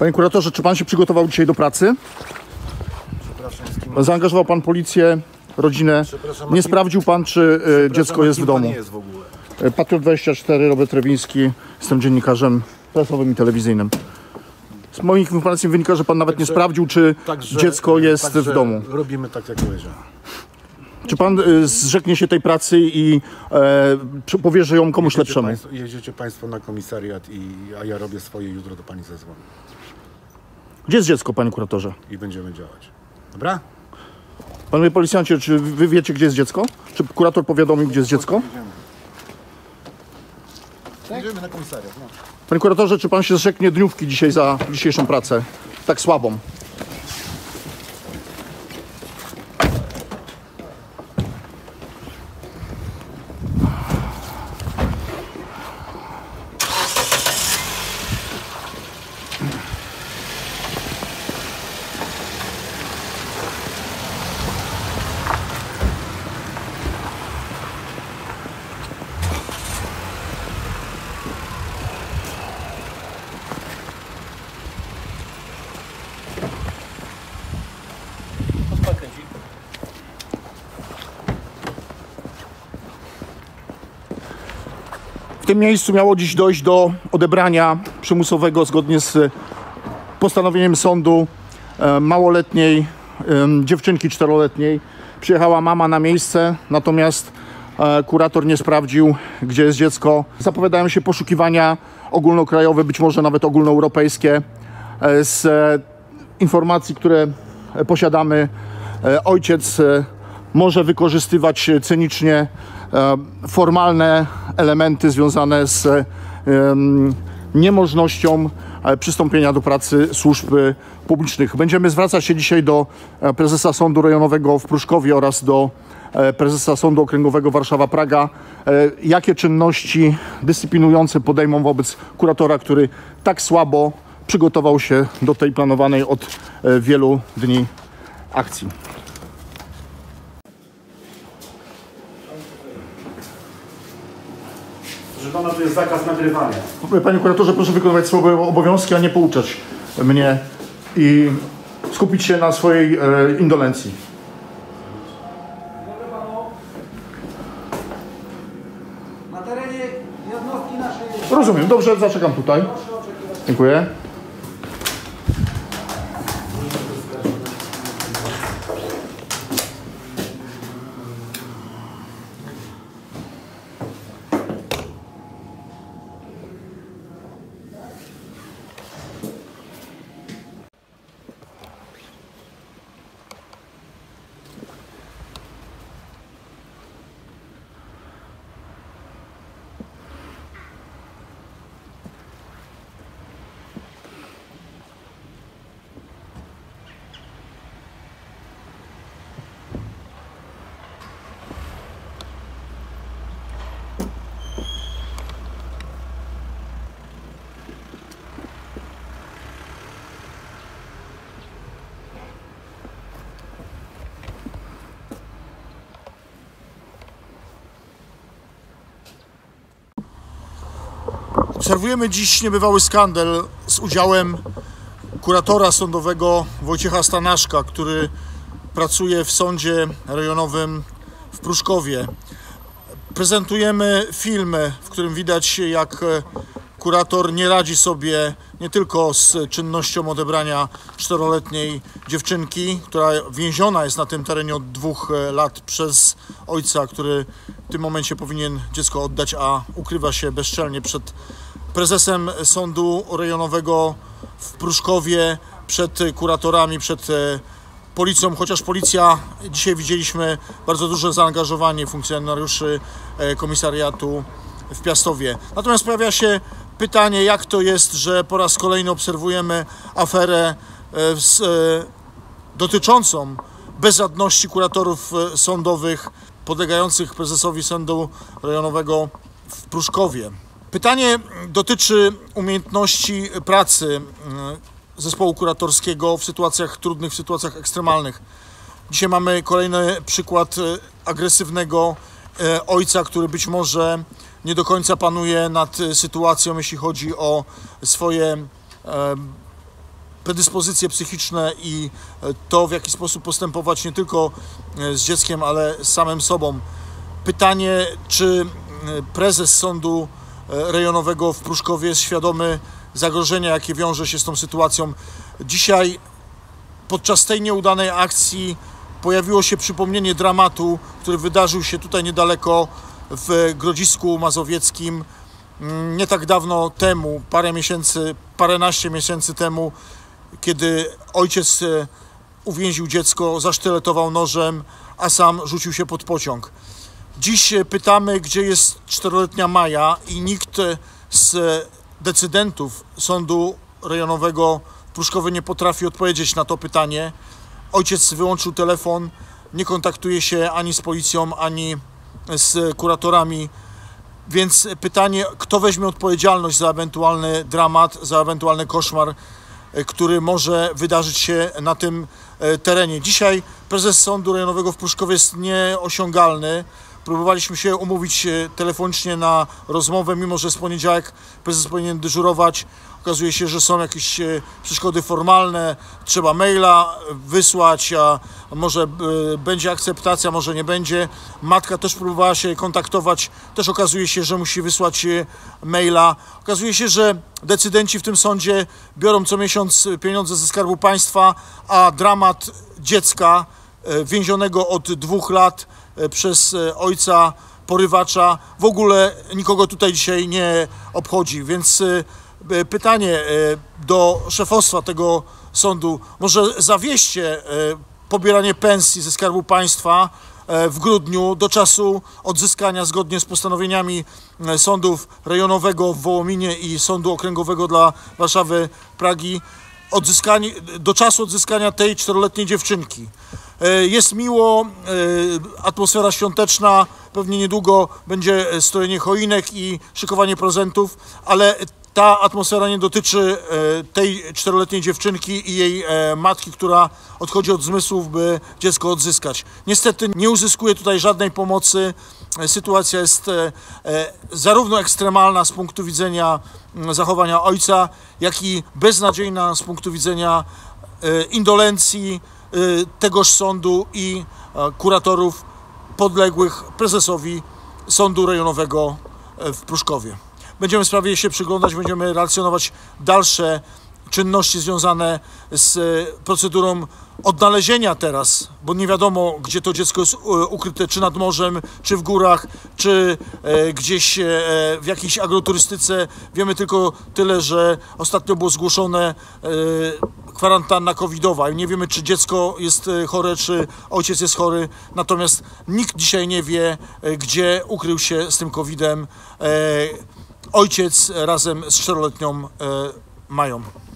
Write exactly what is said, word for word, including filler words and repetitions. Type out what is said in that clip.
Panie kuratorze, czy pan się przygotował dzisiaj do pracy? Przepraszam, Zaangażował pan policję, rodzinę. Nie kim... sprawdził pan, czy dziecko jest w domu. Nie jest w ogóle. Patriot dwadzieścia cztery, Robert Rewiński. Jestem dziennikarzem prasowym i telewizyjnym. Z moich informacji wynika, że pan nawet także, nie sprawdził, czy także, dziecko jest także w domu. Robimy tak, jak powiedziałem. Czy pan y, zrzeknie się tej pracy i e, powierzy ją komuś jedziecie lepszemu? Państwo, jedziecie państwo na komisariat, i, a ja robię swoje, jutro do pani zadzwonię. Gdzie jest dziecko, panie kuratorze? I będziemy działać. Dobra? Panowie policjanci, czy wy wiecie, gdzie jest dziecko? Czy kurator powiadomił, gdzie jest dziecko? Jedziemy na komisariat. No. Panie kuratorze, czy pan się zrzeknie dniówki dzisiaj za dzisiejszą pracę? Tak słabą. W tym miejscu miało dziś dojść do odebrania przymusowego zgodnie z postanowieniem sądu małoletniej dziewczynki czteroletniej. Przyjechała mama na miejsce, natomiast kurator nie sprawdził, gdzie jest dziecko. Zapowiadają się poszukiwania ogólnokrajowe, być może nawet ogólnoeuropejskie. Z informacji, które posiadamy, ojciec może wykorzystywać cynicznie formalne elementy związane z niemożnością przystąpienia do pracy służb publicznych. Będziemy zwracać się dzisiaj do prezesa Sądu Rejonowego w Pruszkowie oraz do prezesa Sądu Okręgowego Warszawa-Praga, jakie czynności dyscyplinujące podejmą wobec kuratora, który tak słabo przygotował się do tej planowanej od wielu dni akcji. Proszę pana, to jest zakaz nagrywania. Panie kuratorze, proszę wykonywać swoje obowiązki, a nie pouczać mnie i skupić się na swojej e, indolencji. Mogę panu na terenie jednostki naszej... Rozumiem, dobrze, zaczekam tutaj. Proszę oczekiwać. Dziękuję. Obserwujemy dziś niebywały skandal z udziałem kuratora sądowego Wojciecha Stanaszka, który pracuje w sądzie rejonowym w Pruszkowie. Prezentujemy film, w którym widać, jak kurator nie radzi sobie nie tylko z czynnością odebrania czteroletniej dziewczynki, która więziona jest na tym terenie od dwóch lat przez ojca, który w tym momencie powinien dziecko oddać, a ukrywa się bezczelnie przed prezesem sądu rejonowego w Pruszkowie, przed kuratorami, przed policją, chociaż policja, dzisiaj widzieliśmy bardzo duże zaangażowanie funkcjonariuszy komisariatu w Piastowie. Natomiast pojawia się pytanie, jak to jest, że po raz kolejny obserwujemy aferę z, dotyczącą bezradności kuratorów sądowych podlegających prezesowi sądu rejonowego w Pruszkowie. Pytanie dotyczy umiejętności pracy zespołu kuratorskiego w sytuacjach trudnych, w sytuacjach ekstremalnych. Dzisiaj mamy kolejny przykład agresywnego ojca, który być może nie do końca panuje nad sytuacją, jeśli chodzi o swoje predyspozycje psychiczne i to, w jaki sposób postępować nie tylko z dzieckiem, ale z samym sobą. Pytanie, czy prezes Sądu Rejonowego w Pruszkowie jest świadomy zagrożenia, jakie wiąże się z tą sytuacją. Dzisiaj podczas tej nieudanej akcji pojawiło się przypomnienie dramatu, który wydarzył się tutaj niedaleko w Grodzisku Mazowieckim nie tak dawno temu, parę miesięcy, paręnaście miesięcy temu, kiedy ojciec uwięził dziecko, zasztyletował nożem, a sam rzucił się pod pociąg. Dziś pytamy, gdzie jest czteroletnia Maja i nikt z decydentów Sądu Rejonowego w Pruszkowie nie potrafi odpowiedzieć na to pytanie. Ojciec wyłączył telefon, nie kontaktuje się ani z policją, ani z kuratorami, więc pytanie, kto weźmie odpowiedzialność za ewentualny dramat, za ewentualny koszmar, który może wydarzyć się na tym terenie. Dzisiaj prezes Sądu Rejonowego w Pruszkowie jest nieosiągalny. Próbowaliśmy się umówić telefonicznie na rozmowę, mimo że jest poniedziałek, prezes powinien dyżurować. Okazuje się, że są jakieś przeszkody formalne, trzeba maila wysłać, a może będzie akceptacja, może nie będzie. Matka też próbowała się kontaktować, też okazuje się, że musi wysłać maila. Okazuje się, że decydenci w tym sądzie biorą co miesiąc pieniądze ze Skarbu Państwa, a dramat dziecka więzionego od dwóch lat przez ojca porywacza w ogóle nikogo tutaj dzisiaj nie obchodzi, więc pytanie do szefostwa tego sądu, może zawieźcie pobieranie pensji ze Skarbu Państwa w grudniu do czasu odzyskania, zgodnie z postanowieniami sądów rejonowego w Wołominie i Sądu Okręgowego dla Warszawy, Pragi, odzyskanie, do czasu odzyskania tej czteroletniej dziewczynki. Jest miło, atmosfera świąteczna, pewnie niedługo będzie strojenie choinek i szykowanie prezentów, ale ta atmosfera nie dotyczy tej czteroletniej dziewczynki i jej matki, która odchodzi od zmysłów, by dziecko odzyskać. Niestety nie uzyskuje tutaj żadnej pomocy. Sytuacja jest zarówno ekstremalna z punktu widzenia zachowania ojca, jak i beznadziejna z punktu widzenia indolencji tegoż sądu i kuratorów podległych prezesowi Sądu Rejonowego w Pruszkowie. Będziemy sprawie się przyglądać, będziemy relacjonować dalsze czynności związane z procedurą odnalezienia teraz, bo nie wiadomo, gdzie to dziecko jest ukryte, czy nad morzem, czy w górach, czy gdzieś w jakiejś agroturystyce. Wiemy tylko tyle, że ostatnio było zgłoszone kwarantanna covidowa i nie wiemy, czy dziecko jest chore, czy ojciec jest chory, natomiast nikt dzisiaj nie wie, gdzie ukrył się z tym kowidem ojciec razem z czteroletnią Mają.